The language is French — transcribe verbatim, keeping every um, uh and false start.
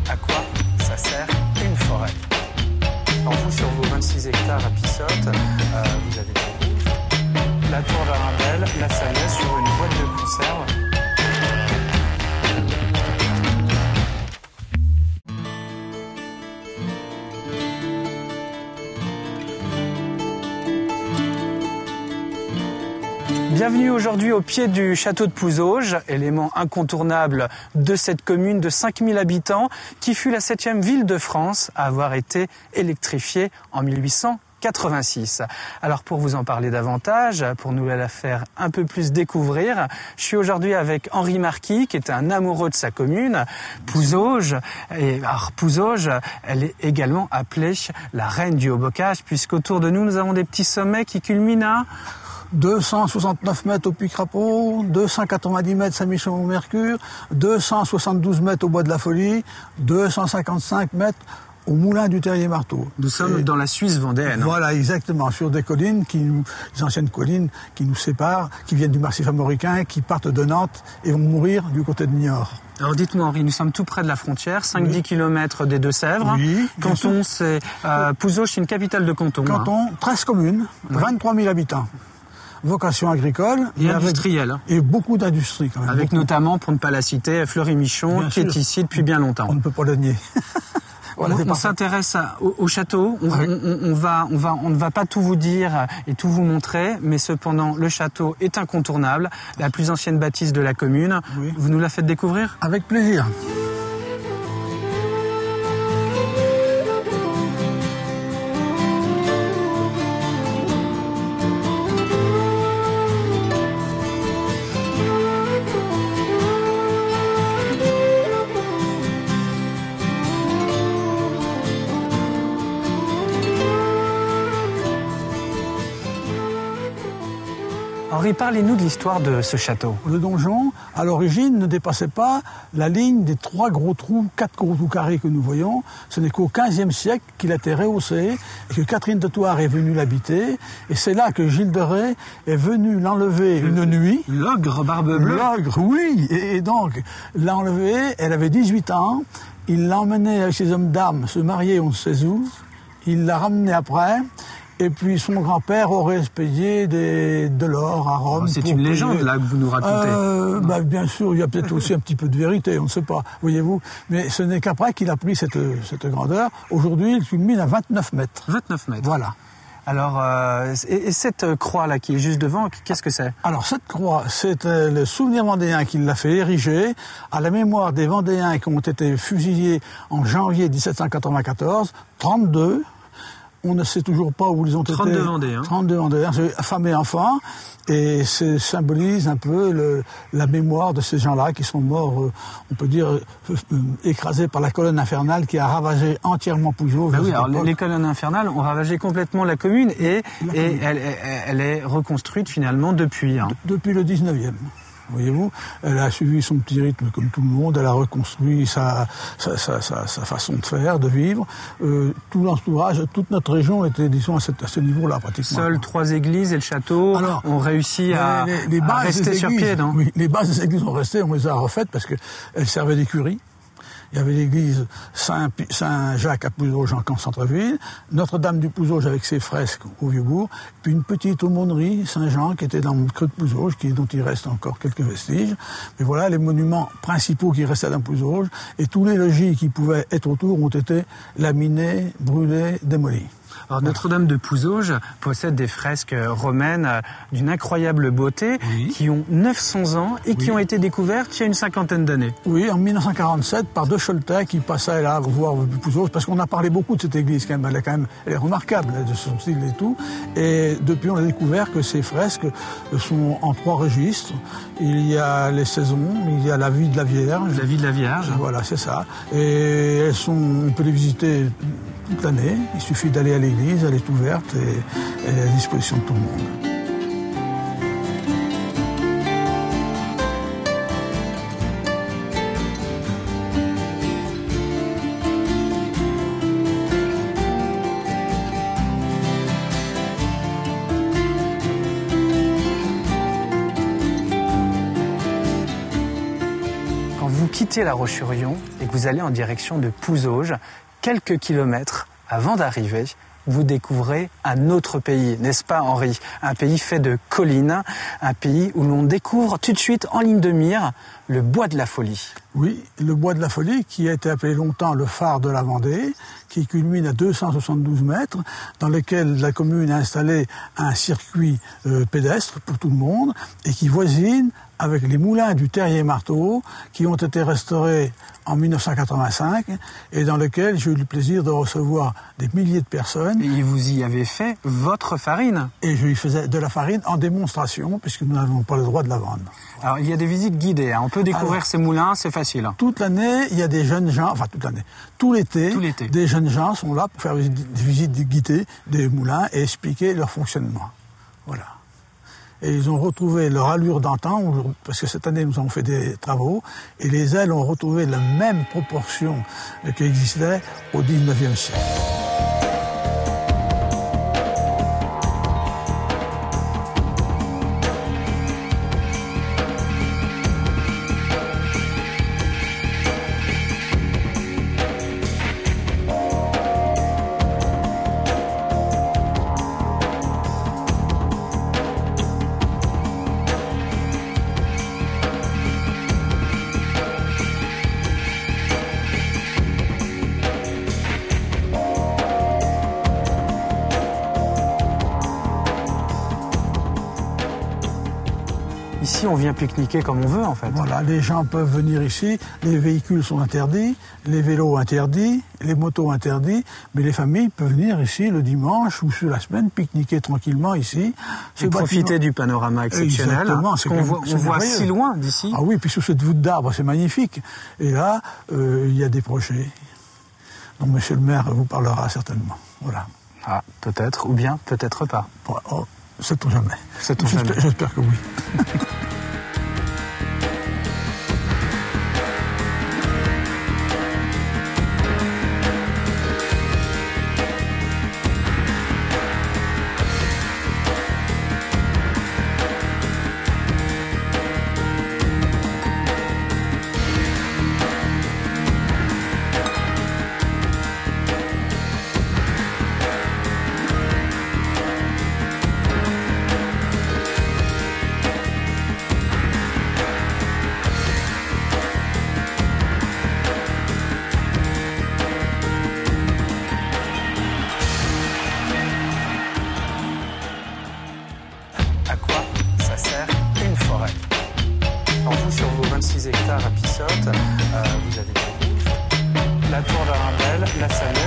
à quoi ça sert une forêt. Alors vous, sur vos vingt-six hectares à Pissotte, euh, vous avez des rouges, la tour d'Arundel, la Sagesse sur une boîte de conserve. Bienvenue aujourd'hui au pied du château de Pouzauges, élément incontournable de cette commune de cinq mille habitants qui fut la septième ville de France à avoir été électrifiée en mille huit cent quatre-vingt-six. Alors pour vous en parler davantage, pour nous la faire un peu plus découvrir, je suis aujourd'hui avec Henri Marquis qui est un amoureux de sa commune, Pouzauges. Et alors Pouzauges, elle est également appelée la reine du haut-bocage puisqu'autour de nous, nous avons des petits sommets qui culminent à deux cent soixante-neuf mètres au Puy Crapaud, deux cent quatre-vingt-dix mètres Saint-Michel-au-Mercure, deux cent soixante-douze mètres au Bois de la Folie, deux cent cinquante-cinq mètres au Moulin du Terrier-Marteau. Nous sommes Et dans la Suisse vendéenne. Voilà, exactement, sur des collines, qui nous, des anciennes collines qui nous séparent, qui viennent du massif armoricain, qui partent de Nantes et vont mourir du côté de Niort. Alors dites-moi Henri, nous sommes tout près de la frontière, cinq à dix oui. kilomètres des Deux-Sèvres. Oui, canton, c'est euh, Pouzauges, c'est une capitale de canton. Canton, hein. treize communes, oui. vingt-trois mille habitants. Vocation agricole et, et industrielle. Avec, et beaucoup d'industries quand même. Avec beaucoup. notamment, pour ne pas la citer, Fleury-Michon, bien qui sûr. Est ici depuis bien longtemps. On ne peut pas le nier. Voilà, on on s'intéresse au, au château, on, oui. on, on, va, on, va, on ne va pas tout vous dire et tout vous montrer, mais cependant le château est incontournable, la plus ancienne bâtisse de la commune. Oui. Vous nous la faites découvrir ? Avec plaisir. Henri, parlez-nous de l'histoire de ce château. Le donjon, à l'origine, ne dépassait pas la ligne des trois gros trous, quatre gros trous carrés que nous voyons. Ce n'est qu'au quinzième siècle qu'il a été rehaussé et que Catherine de Thouars est venue l'habiter. Et c'est là que Gilles de Rais est venu l'enlever une nuit. L'ogre barbe bleue. L'ogre, oui. Et, et donc, l'a enlevée, elle avait dix-huit ans. Il l'a emmenée avec ses hommes d'armes se marier on ne sait où. Il l'a ramenée après. Et puis son grand-père aurait expédié des, de l'or à Rome. C'est une légende payer. là que vous nous racontez. Euh, bah, bien sûr, il y a peut-être aussi un petit peu de vérité, on ne sait pas, voyez-vous. Mais ce n'est qu'après qu'il a pris cette, cette grandeur. Aujourd'hui, il culmine à vingt-neuf mètres. vingt-neuf mètres. Voilà. Alors, euh, et, et cette croix-là qui est juste devant, qu'est-ce que c'est ? Alors, cette croix, c'est euh, le souvenir vendéen qui l'a fait ériger à la mémoire des Vendéens qui ont été fusillés en janvier dix-sept cent quatre-vingt-quatorze, trente-deux. On ne sait toujours pas où ils ont trente-deux été. Vendéens. trente-deux Vendéens, femmes et enfants. Et ça symbolise un peu le, la mémoire de ces gens-là qui sont morts, euh, on peut dire, euh, euh, écrasés par la colonne infernale qui a ravagé entièrement Pouzauges. Ben oui, alors les colonnes infernales ont ravagé complètement la commune et, la et commune. Elle, elle, elle est reconstruite finalement depuis. Hein. De, depuis le dix-neuvième. Voyez-vous, elle a suivi son petit rythme comme tout le monde, elle a reconstruit sa, sa, sa, sa, sa façon de faire, de vivre. Euh, tout l'entourage, toute notre région était, disons, à, cette, à ce niveau-là pratiquement. Seules trois églises et le château Alors, ont réussi à, les, les à rester églises, sur pied, non ? Oui, les bases des églises ont resté, on les a refaites parce qu'elles servaient d'écurie. Il y avait l'église Saint Saint-Jacques à Pouzauges en centre-ville, Notre-Dame du Pouzauges avec ses fresques au Vieux-Bourg, puis une petite aumônerie Saint-Jean qui était dans le creux de Pouzauges, qui, dont il reste encore quelques vestiges. Mais voilà les monuments principaux qui restaient dans Pouzauges, et tous les logis qui pouvaient être autour ont été laminés, brûlés, démolis. Alors Notre-Dame de Pouzauges possède des fresques romaines d'une incroyable beauté oui. qui ont neuf cents ans et qui oui. ont été découvertes il y a une cinquantaine d'années. Oui, en mille neuf cent quarante-sept par deux Choletais qui passaient là voir Pouzauges, parce qu'on a parlé beaucoup de cette église quand même, elle est quand même elle est remarquable de son style et tout. Et depuis on a découvert que ces fresques sont en trois registres. Il y a les saisons, il y a la vie de la Vierge. La vie de la Vierge. Voilà, c'est ça. Et elles sont, on peut les visiter toute l'année. Il suffit d'aller à l'église, elle est ouverte et elle est à la disposition de tout le monde. quittez La Roche-sur-Yon et que vous allez en direction de Pouzauges, quelques kilomètres avant d'arriver, vous découvrez un autre pays, n'est-ce pas Henri? Un pays fait de collines, un pays où l'on découvre tout de suite en ligne de mire le bois de la Folie. Oui, le bois de la Folie qui a été appelé longtemps le phare de la Vendée, qui culmine à deux cent soixante-douze mètres, dans lequel la commune a installé un circuit euh, pédestre pour tout le monde et qui voisine avec les moulins du Terrier-Marteau qui ont été restaurés en mille neuf cent quatre-vingt-cinq et dans lequel j'ai eu le plaisir de recevoir des milliers de personnes. Et vous y avez fait votre farine. Et je lui faisais de la farine en démonstration puisque nous n'avons pas le droit de la vendre. Alors il y a des visites guidées, hein. On peut découvrir Alors, ces moulins, c'est facile. Toute l'année, il y a des jeunes gens, enfin toute l'année, tout l'été, tout l'été, des jeunes gens sont là pour faire des visites guidées des moulins et expliquer leur fonctionnement. Voilà. Et ils ont retrouvé leur allure d'antan, parce que cette année nous avons fait des travaux, et les ailes ont retrouvé la même proportion qui existait au dix-neuvième siècle. Ici, on vient pique-niquer comme on veut, en fait. Voilà, les gens peuvent venir ici, les véhicules sont interdits, les vélos interdits, les motos interdits, mais les familles peuvent venir ici le dimanche ou sur la semaine, pique-niquer tranquillement ici. Et profiter bâtiment... du panorama exceptionnel. Exactement. Parce qu'on voit, on voit si loin d'ici. Ah oui, puis sous cette voûte d'arbres, c'est magnifique. Et là, euh, il y a des projets. Donc, monsieur le maire vous parlera certainement. Voilà. Ah, peut-être, ou bien peut-être pas. Oh, oh, sait-on jamais. Sait-on jamais. J'espère que oui. vingt-six hectares à Pissotte, euh, vous avez la tour d'Arundel, la Salette.